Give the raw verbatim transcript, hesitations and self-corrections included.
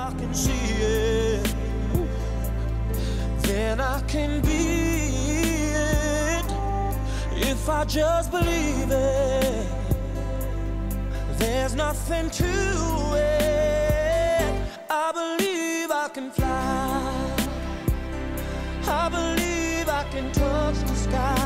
I can see it, then I can be it. If I just believe it, there's nothing to it. I believe I can fly, I believe I can touch the sky.